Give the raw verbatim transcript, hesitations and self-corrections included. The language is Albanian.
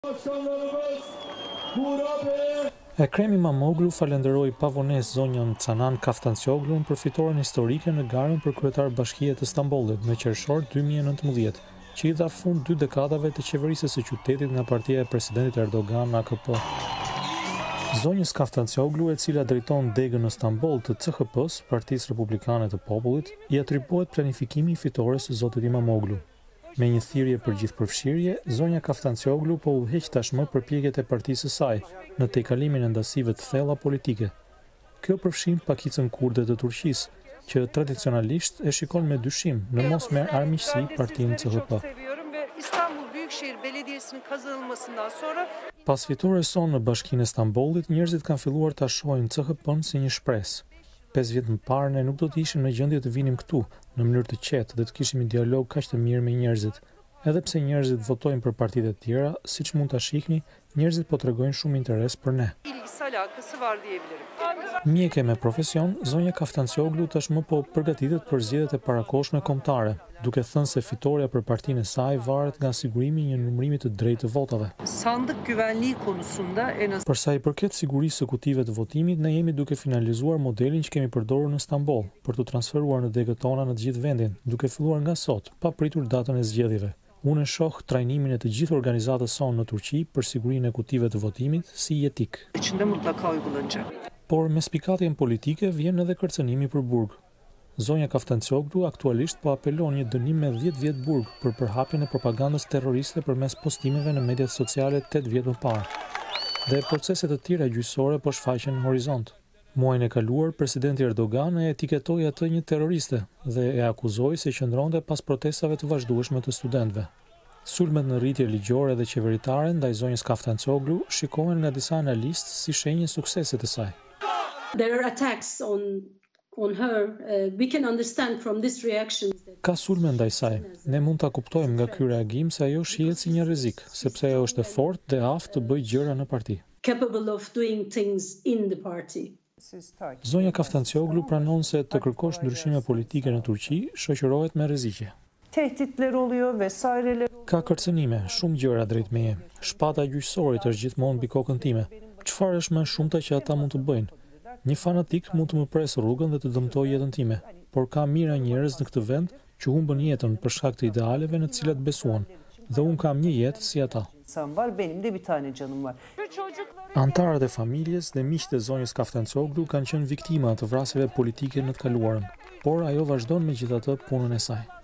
Ekrem Imamoglu falenderoi pavonesë zonjën Canan Kaftancioglu për fitoren historike në garën për kryetar bashkie të Stambollit në qershor dy mijë e nëntëmbëdhjetë, që i dha fund dy dekadave të qeverisjes së qytetit nga partia e presidentit Erdogan A K P. Zonjës Kaftancioglu, e cila drejton degën në Stamboll të C H P-s, Partisë Republikane të Popullit, i atribuohet planifikimi i fitores së zotit Imamoglu. Me një thirrje për gjithëpërfshirje, zonja Kaftancioglu po udhëheq tashmë përpjekjet e partisë së saj në tejkalimin e ndasive të thella politike. Kjo përfshin pakicën kurde të Turqisë, që tradicionalisht e shikon me dyshim në mos merr armiqësi partinë C H P. Pas fitores sonë në bashkinë e Stambollit, njerëzit kanë filluar ta shohin C H P-n si një shpresë. Pesë vjet më parë ne nuk do të ishim në gjendje të vinim këtu në mënyrë të qetë dhe të kishim një dialog kaq të mirë me njerëzit. Edhe pse njerëzit votojnë për partitë e tjera, siç mund ta shihni, njerëzit po tregojnë shumë interes për ne. Mjeke me profesion, zonja Kaftancioglu tashmë po përgatitet për zgjedhjet e parakohshme kombëtare, duke thënë se fitoria për partinë e saj varet nga sigurimi i një numërimi të drejtë të votave. Për sa i përket sigurisë së kutive të votimit, ne jemi duke finalizuar modelin që kemi përdorur në Stamboll për të transferuar në degët tona në të gjithë vendin, duke filluar nga sot, pa pritur datën e zgjedhjeve. Unë e shoh trajnimin e të gjithë organizatës sonë në Turqi për sigurinë e kutive të votimit si jetik. Por me spikatjen politike vjen edhe kërcënimi për burg. Zonja Kaftancioglu aktualisht po apelon një dënim me dhjetë vjet burg për përhapjen e propagandës terroriste përmes postimeve në mediat sociale tetë vjet më parë. Dhe procese të tjera gjyqësore po shfaqen në horizont. Muajin e kaluar, presidenti Erdogan e etiketoi atë një terroriste dhe e akuzoi se qëndronte pas protestave të vazhdueshme të studentëve. Sulmet në rritje ligjore dhe qeveritare ndaj zonjës Kaftancioglu shikohen nga disa analistë si shenjë suksese të saj. There are attacks on on her. Uh, we can understand from this reaction. Ka sulme ndaj saj. Ne mund ta kuptojmë nga ky reagim se ajo shihet si një rrezik, sepse ajo është e fortë dhe aftë të bëjë gjëra në parti. Capable of doing things in the party. Zonja Kaftancioglu pranon se të kërkosh ndryshime politike në Turqi shoqërohet me rreziqe. Tehditler oluyor vesaireler. Ka kërcënime, shumë gjëra drejt meje. Shpata e gjyqësorit është gjithmonë mbi kokën time. Çfarë është më e shumta që ata mund të bëjnë? Një fanatik mund të më presë rrugën dhe të dëmtojë jetën time, por ka mira njerëz në këtë vend që humbën jetën për shkak të idealeve në të cilat besuan, dhe unë kam një jetë si ata. Antarët e familjes dhe miqtë e zonjës Kaftancioglu kanë qenë viktima të vrasjeve politike në të kaluarën, por ajo vazhdon megjithatë punën e saj.